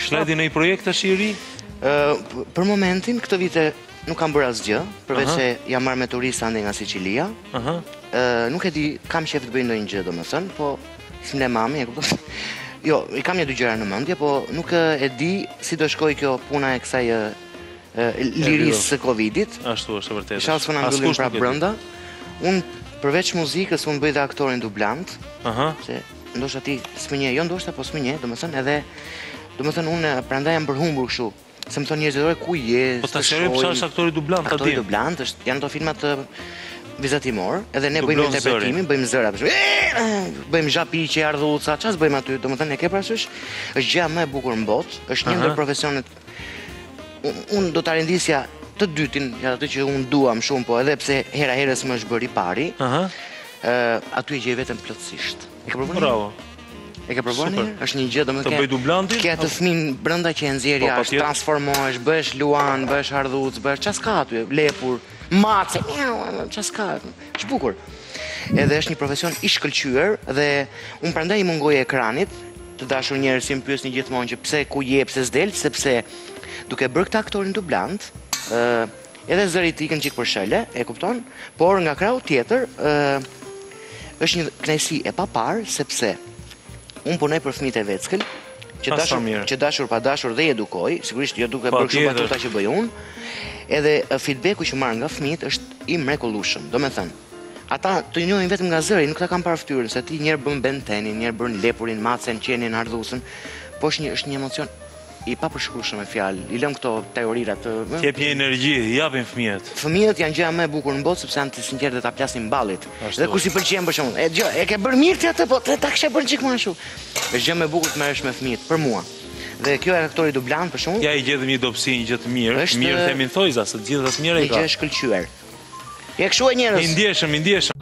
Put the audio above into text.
Shlajdi në i projekt tash i ri? Për momentin, këtë vite nuk kam bërë asgjë, përveç se jam marrë me turista ande nga Sicilia. Nuk e di, kam qef të bëj ndonjë gjë, domethënë, po s'm le mami, e kupton? Jo, i kam një dy gjëra në mendje, po nuk e di si do shkoj kjo puna e kësaj lirisë së Covidit. Ashtu është e vërtetë. Inshallah s'u na mbyllim prapë brenda. Unë përveç muzikës unë bëj dhe aktorin dublant. Se ndoshta ti s'më nje, jo ndoshta, po s'më nje, domethënë edhe domethënë unë prandaj jam përhumbur kështu. Se më thonë njerëzit, ku je? Po ta shëroj pse është aktori dublant, ta di. Aktori dublant është, janë ato filmat vizatimor, edhe ne bëjmë interpretimin, bëjmë zëra, bëjmë zhapiqe, ardhuca, çfarë bëjmë aty, domethënë e ke parasysh, është gjëja më e bukur në botë, është një ndër profesionet. Unë do ta rendisja të dytin, atë që unë duam shumë, po edhe pse hera herës më është bërë i pari, aty e gjej veten plotësisht. E ke provuar? Bravo. E ke provuar një? Është një gjë domethënë. Të bëj dublantin? Ke atë fëmin brenda që e nxjerr jashtë, transformohesh, bëhesh luan, bëhesh ardhuc, bëhesh çfarë ka aty, lepur, mace, çfarë ka. Është bukur. Edhe është një profesion i shkëlqyer dhe unë prandaj i mungoj ekranit, të dashur njerëz si më pyesni gjithmonë që pse ku je, pse s'del, sepse duke bërë këtë aktorin dublant, edhe zërit ikën çik për shële, e kupton? Por nga krau tjetër, është një kënaqësi e papar sepse unë punoj për fëmijët e veckël, që dashur pa dashur dhe edukoj, sigurisht jo duke bërë kështu batuta që bëj unë, edhe feedbacku që marr nga fëmijët është i mrekullueshëm. Domethënë, ata të njohin vetëm nga zëri, nuk ta kanë parë fytyrën, se ti njerë bën bentenin, njerë bën lepurin, macen, qenin, ardhusën, po është një emocion i papërshkrueshëm me fjalë. I lëm këto teorirat të jep një energji, japin fëmijët. Fëmijët janë gjëja më e bukur në botë sepse janë të sinqertë dhe ta plasin ballit. Dhe kush i pëlqen për shembull, e ke bërë mirë ti atë, po ta kisha bërë çik më ashtu. Është gjë më e bukur të merresh me fëmijët për mua. Dhe kjo është aktori dublant për shembull. Ja i gjetëm një dobësi, një gjë të mirë, mirë themin thojza, se të gjitha të mira i ka. Një gjë e shkëlqyer. Je kështu e njerëz. I ndjeshëm.